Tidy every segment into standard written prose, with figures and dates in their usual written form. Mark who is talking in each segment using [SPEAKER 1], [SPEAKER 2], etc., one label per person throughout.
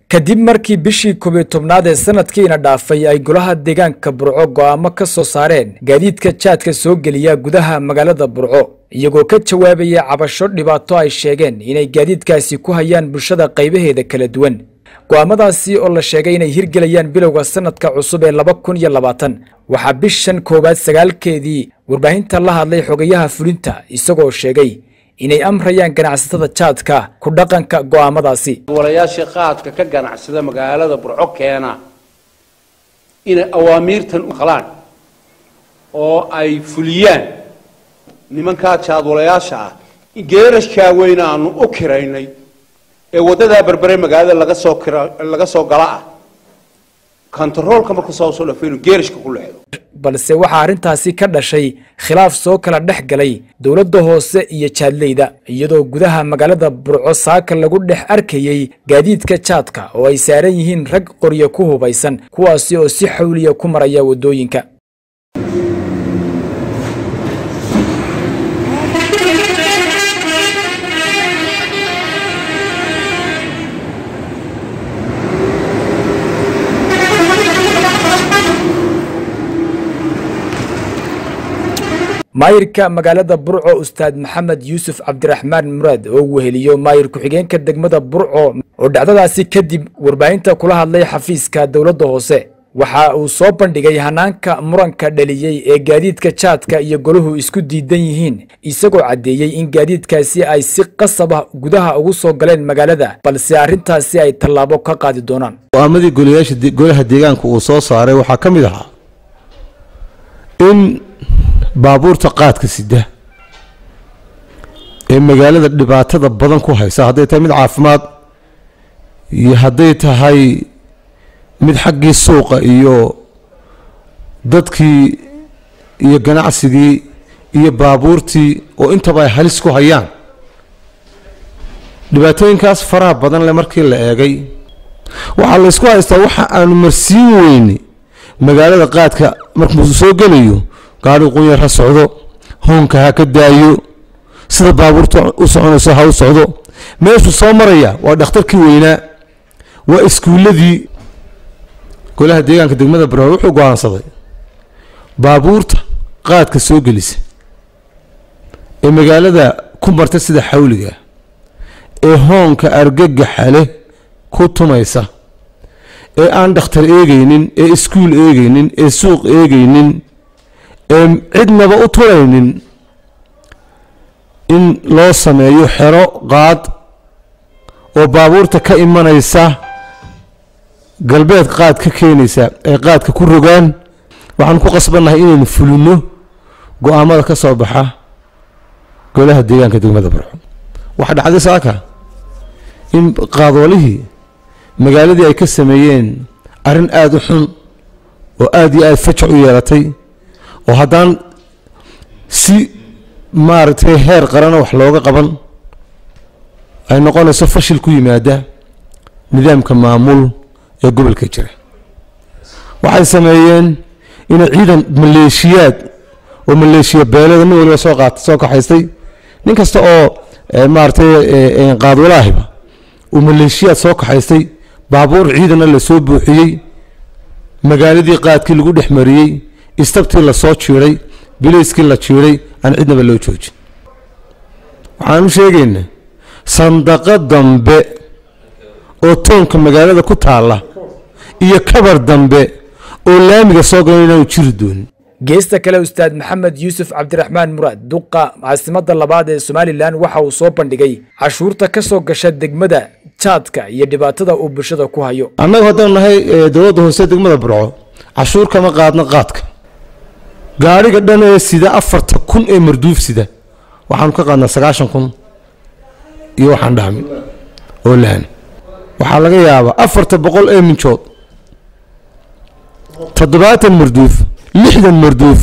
[SPEAKER 1] kadib markii bishii 11aad ee sanadkiina dhaafay ay golaha deegaanka Burco go'aamo ka soo saareen gaadiidka jaadka soo geliya gudaha magaalada Burco iyagoo ka jawaabaya cabasho dhibaato ay sheegeen inay gaadiidkaasi ku hayaan bulshada qaybaheeda kala duwan go'aamadaasi oo la sheegay inay hirgelayaan bilowga sanadka cusub ee 2020 waxa bishan koobaad 9keedii warbaahinta la hadlay xogayaha fulinta isagoo sheegay inay amrayaan ganacsatada jaadka ku dhaqanka go'aamadaasi
[SPEAKER 2] walayaasha qaadka ka ganacsada magaalada Burco keena in awaamiirtan u qalaan oo ay fuliyaan nimanka jaad walayaasha geerashka weyn aanu u kireynay ee wadada barbare magaalada laga soo gala controlka markuu soo dhafeeyo geerashka ku leeyahay
[SPEAKER 1] balse waxa arintaasi ka dhashay khilaaf soo kala dhaxgalay dawladda hoose iyo jaadleyda iyadoo gudaha magaalada Burco saaka lagu dhex arkayay gaadiidka jaadka oo ay saaran yihiin rag qoryo ku hubaysan kuwaasi oo si xawliya ku maraya wadooyinka maayirka magaalada Burco Ustaad Maxamed Yuusuf Cabdiraxmaan Muraad oo weheliyo maayir ku xigeenka degmada Burco oo dhacdadaasi kadib warbaahinta kula hadlay xafiiska dawladda hoose waxa uu soo bandhigay hanaanka muranka dhaliyay ee gaadiidka jaadka iyo goluhu isku diidan yihiin isagoo cadeeyay in gaadiidkaasi ay si qasab ah gudaha ugu soo galeen magaalada balse arintaasi ay tallaabo ka qaadi doonaan
[SPEAKER 3] go'aamadii golaha deegaanka uu soo saaray waxa ka mid ah in baabuurta qaadka sida ee magaalada dhibaatada badan ku haysa haday tahay mid caafimaad iyo haday tahay mid xaqii suuqa iyo dadkii iyo ganacsigii iyo baabuurtii oo intaba ay halis ku hayaan dhibaatooyinkaas faraha badan le markii la eegay waxa la isku haystaa waxa aan marsiin weyni magaalada qaadka markuu soo galayo gaari qoyar socdo hoonka ha ka daayo sida baabuurta u soconayso ha u socdo meeshu soo maraya waa dhakhtarkii weynaa waa iskuuladii golaha deegaanka degmada Burco wuxuu go'aansaday baabuurta qaadka soo gelisa ee magaalada ku marta sida xawliga ee hoonka argagaxa leh ku tumaysa ee aan dhakhtar eegaynin ee iskuul eegaynin ee suuq eegaynin cidnaba u turaynin in loo sameeyo xero qaad oo baabuurta ka imanaysa galbeed qaad ka keenaysa ee qaadka ku rogaan waxaan ku qasbanahay inaynu fulino go'aamada ka soo baxa golaha deegaanka degmada Burco waxa dhacday saaka in qaadolihii magaaladii ay ka sameeyeen arin aad u xun oo aad iyo aad fajac u yeelatay oo haddaan si maaragtay heer qaran wax looga qaban ay noqonayso fashil ku yimaada nidaamka maamul ee gobolka jira waxay sameeyeen in ciidan maleeshiyaad oo maleeshiya beelada nin waliba soo kaxaystay nin kasta oo maaragtay qaadwalaahiba oo maleeshiyaad soo kaxaystay baabuur ciidan la soo buuxiyay magaaladii qaadkii lagu dhex mariyay istabtii la soo jiiray bilayskii la jiiray aan cidnaba loo joojin waxaan u sheegaynaa sandaqa dambe oo toonka magaalada ku taala iyo kabar dambe oo laamiga soo galayna uu jiri doonin
[SPEAKER 1] geesta kale Ustaad Maxamed Yuusuf Cabdiraxmaan Muraad duqa caasimada labaad ee Soomaaliland waxa uu soo bandhigay cashuurta ka soo gasha degmada jaadka iyo dhibaatada uu bulshada ku hayo
[SPEAKER 3] annagu haddaan nahay dawladda hoose degmada Burco cashuur kama qaadna qaadka gaariga dhan ee sida 4000 ee marduuf sida waxaan ka qaadnaa 90000 iyo waxaan dhahmin oo laan waxa laga yaabaa 400 ee minjood 70 marduuf 60 marduuf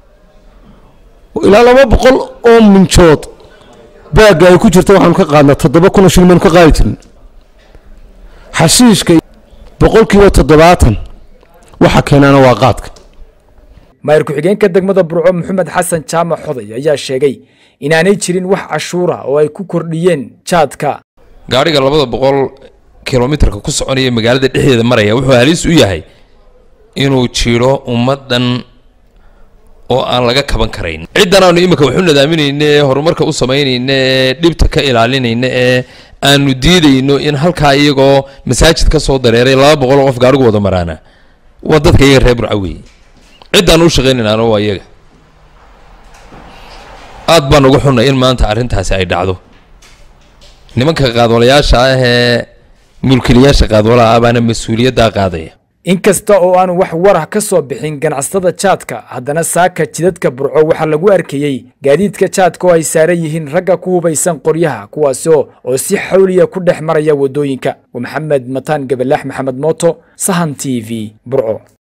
[SPEAKER 3] ilaa 200 oo minjood baaga ay ku jirto waxaan ka qaadnaa 7000 shilin ka qaadi jirin xashiishka 70% waxa keenana waa qaadka
[SPEAKER 1] maayir ku xigeenka degmada Burco Maxamed Xasan Jaamac Xoday ayaa sheegay inaanay jirin wax cashuura oo ay ku kordhiyeen jaadka
[SPEAKER 4] gaariga 200 kilomitarka ku soconaya magaalada dhexdeeda maraya wuxuu halis u yahay inuu jiro ummadan oo aan laga kaban karayn ciidan aanu imika wuxuu nadaaminayna horumarka u sameeynayna dhibta ka ilaalinayna aanu diidayno in halka iyagoo masaajid ka soo dareeray 200 qof gaarigu wada maraana wadadka iyaga reer Burco weey ciidan u shaqeynayna waa iyaga aad baan ugu xunay in maanta arintaasi ay dhacdo nimanka qaadwalayaasha ah ee mulkiilayaasha qaadwalaha abaana mas'uuliyadda qaadaya
[SPEAKER 1] inkasta oo aan wax warax ka soo bixin ganacsatada jaadka haddana saaka jidadka Burco waxa lagu arkayay gaadiidka jaadka oo ay saaran yihiin ragga ku hubaysan qoryaha kuwaas oo si xawliya ku dhex maraya wadooyinka Maxamed Mataan Gabalax Maxamed Mooto Sahan TV Burco